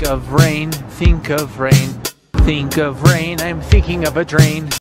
Think of rain, think of rain. Think of rain, I'm thinking of a drain.